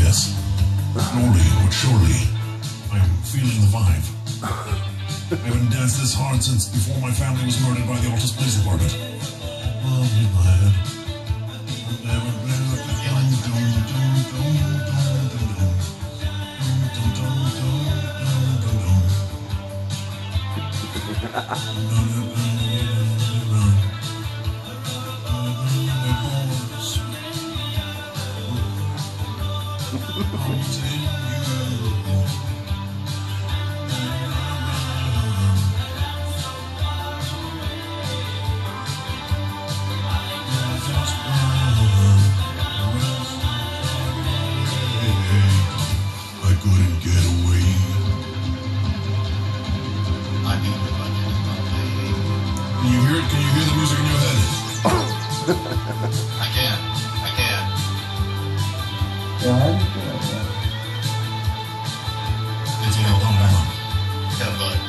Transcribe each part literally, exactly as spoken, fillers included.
yes. Slowly but surely, I am feeling the vibe. I haven't danced this hard since before my family was murdered by the Altus Police Department. Oh, in my head. I couldn't get away. I knew the budget. Can you hear it? Can you hear the music in your head? I can. I can. Yeah, I understand that. It's Oh, no come on. Yeah, but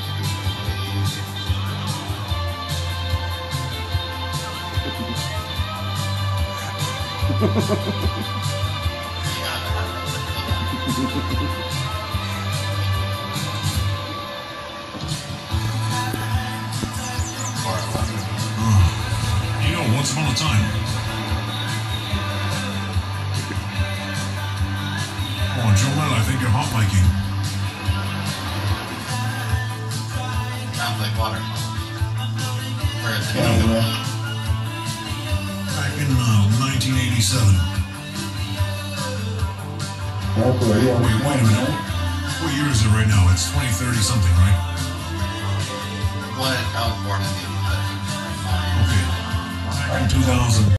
You know, once upon a time. Oh, Joel, I think you're hot miking. sounds like water. Where is it? Yeah, yeah. Back in uh, nineteen eighty-seven. That's what, yeah. Wait, wait a minute. What year is it right now? It's twenty thirty something, right? What? I was born in the Okay. Back in two thousand.